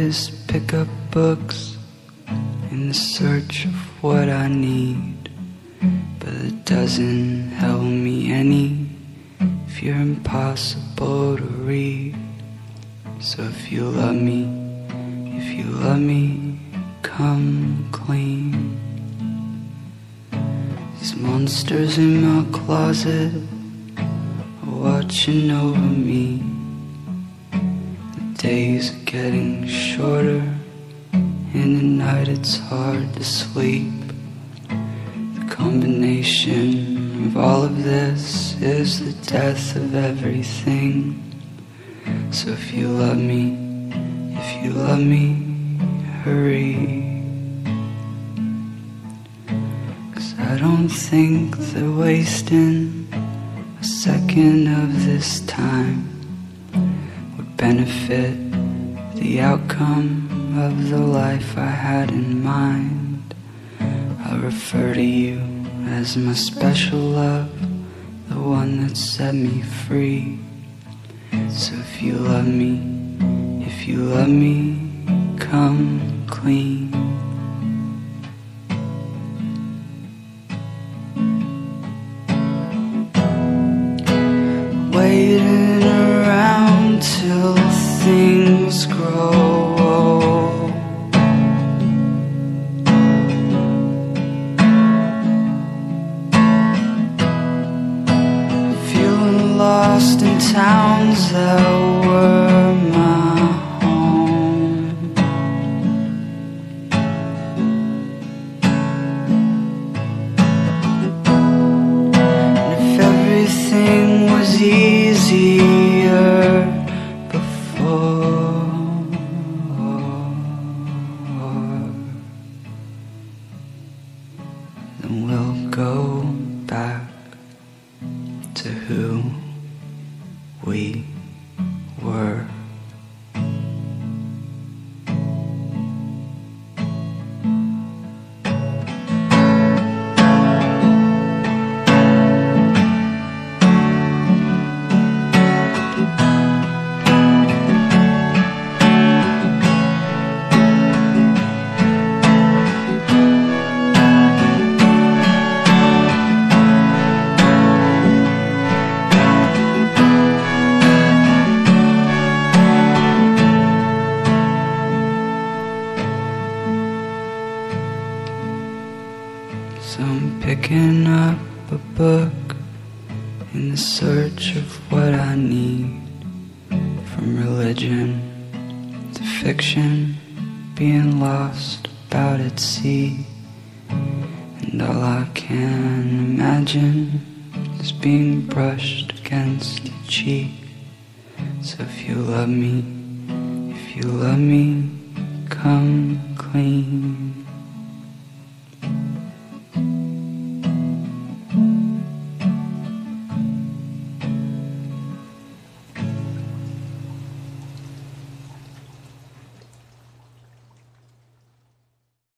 is pick up books in the search of what I need, but it doesn't help me any if you're impossible to read. So if you love me, come clean. These monsters in my closet are watching over me. The days are getting shorter, in the night it's hard to sleep. The combination of all of this is the death of everything. So if you love me, hurry. 'Cause I don't think they're wasting a second of this time would benefit the outcome of the life I had in mind. I refer to you as my special love, the one that set me free. So if you love me, come clean. Waiting around till things grow old, feeling lost in towns that were my home. And if everything was easier before, then we'll go back to who we were. So I'm picking up a book in the search of what I need, from religion to fiction, being lost about at sea. And all I can imagine is being brushed against your cheek. So if you love me, come clean.